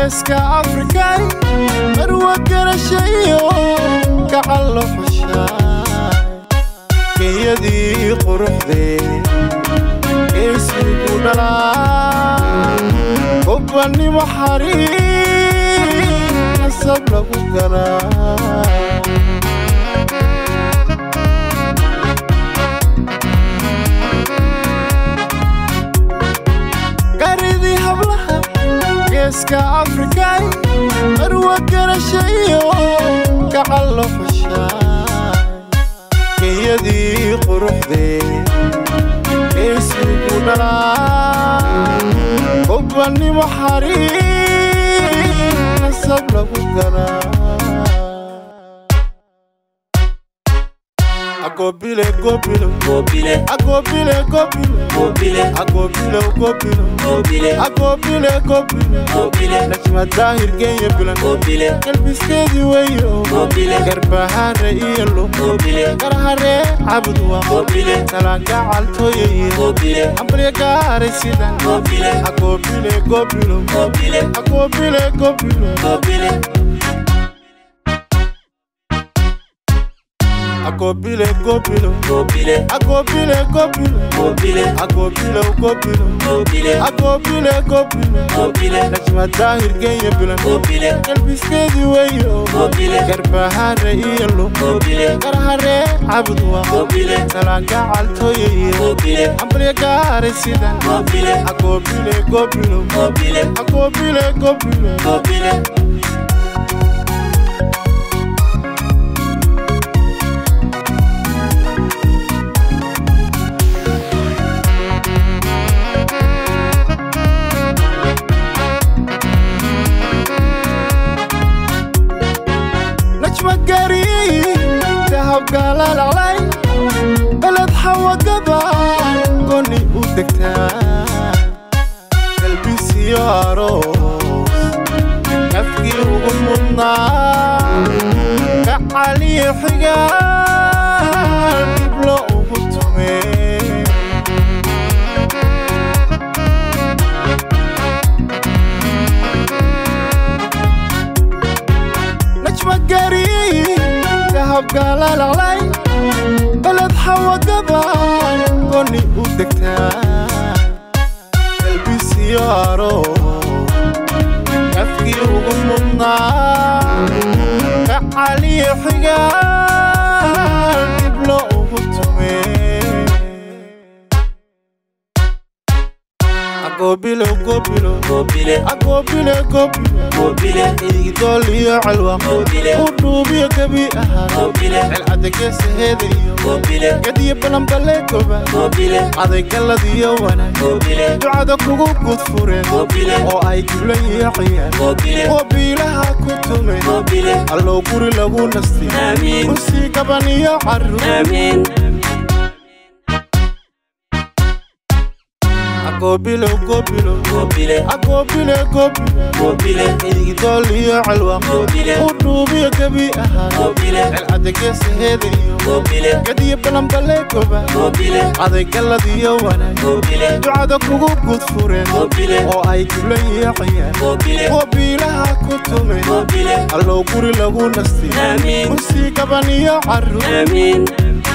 geeska Afrikay marwa garashayo gacalo xushaay kayadii quruxdee isku dhalaa qofnimo xariis sab lagu garaa geeska Afrikay marwa garashayo gacalo xushaay kayadii quruxdee isku dhalaa qofnimo xariis sab lagu garaa Agobile, gobile, gobile, agobile, gobile, gobile, agobile, gobile, gobile, agobile, gobile, gobile. Najma Dahir geye bilan gobile, kalbisteedi wayo gobile, garbahare iyalo gobile, garhare abdwa gobile, talaga caltoye gobile, ambriya gaarisidan gobile, agobile, gobile, gobile, agobile, gobile, gobile. Agobile, gobile, gobile, agobile, gobile, gobile, agobile, gobile, gobile, agobile, gobile, gobile. Najma Dahir geye bilan gobile, kalbisteedi wayo gobile, garbahare iyalo gobile, garhare abdwa gobile, talaga caltoye gobile, ambriya gaarisidan gobile, agobile, gobile, gobile, agobile, gobile, gobile. مقاري ذهب قال العلي بلد حوا قبال قوني ودكتان قلبي سيارو نفقي وغمنا كعلي حقال قبلو وغتمي مقاري ذهب قال العلي بلد حوا قبال قوني ودكتان قلبي سيارو نفقي وغمنا كعلي حقال قبلو وغتمي Agobile, gobile, gobile, agobile, gobile, gobile. Igdoli alwa gobile, udubi kabi aha gobile. Al'adake sehedi gobile, kadi balam balekoba gobile. Aday kaladiyo wana gobile, ducada kugu gudfure gobile. Oo ay kulan yaqiyan gobile, gobilaha kutume gobile. Allo guri lagu nasti amin, kursi kabaniyo arru amin. Agobile, gobile, gobile, agobile, gobile, gobile. Igdoli alwa gobile, udubi kabi aha gobile. Al'adake sehedi gobile, kadi balam balekoba gobile. Aday kaladiyo wana gobile, ducada kugu gudfure gobile. Oo ay kulan yaqiyan gobile, gobilaha kutume gobile. Allo guri lagu nasti amin, kursi kabaniyo arru amin.